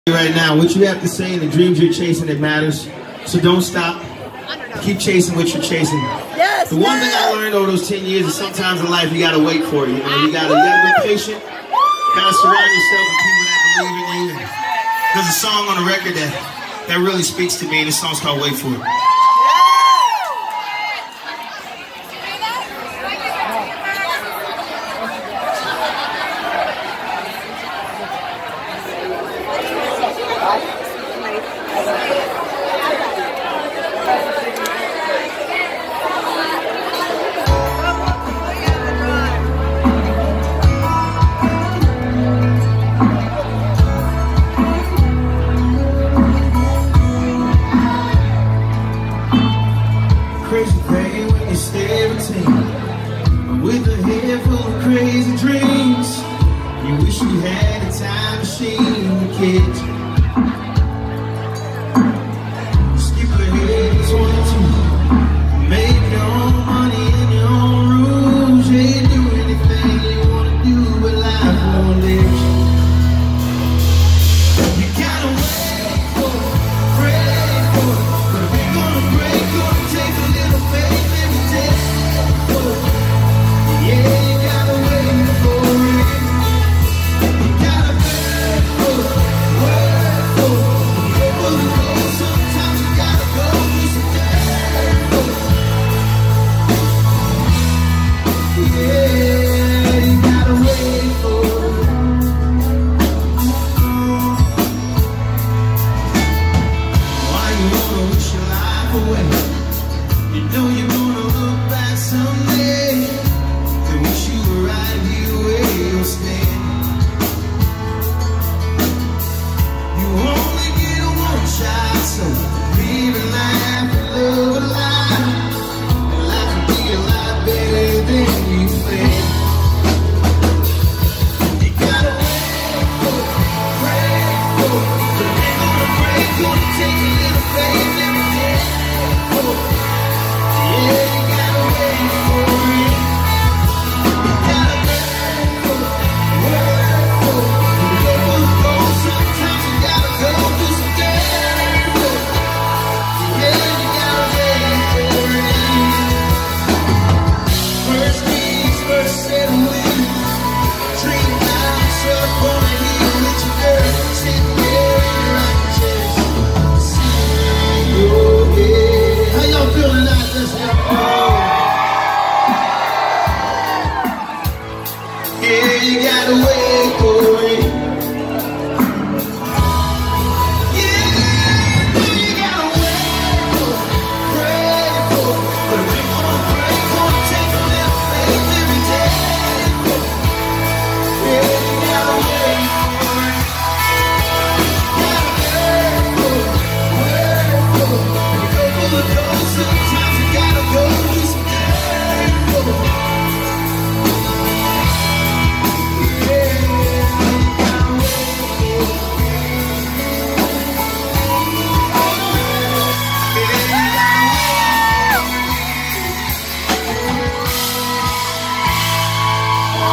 Right now, what you have to say and the dreams you're chasing, it matters. So don't stop. Keep chasing what you're chasing. Yes. The one thing I learned over those 10 years is sometimes in life you gotta wait for it. You know, you gotta be patient. You gotta surround yourself with people that believe in you. There's a song on the record that really speaks to me, and this song's called "Wait For It." Crazy thing when you stay routine, with a head full of crazy dreams. You wish you had a time machine to catch. Skip ahead to 22, make your own money in your own rules. You ain't do anything you wanna do, but life won't let you. You gotta wait for it, pray for it, but if you're gonna break, gonna take a little faith and a test. Yeah, you gotta wait for it. You gotta wait for it, wait for it. Able to go, sometimes you gotta go through some dirt. Yeah, you gotta wait for it. Why you wanna wish your life away? You know you're gonna look back someday and wish you were right here where you're standing. You only get one shot, so live and laugh and love a lot. And life will be a lot better than you think. You gotta wait for it, pray for it, but they're gonna break, gonna take a little faith.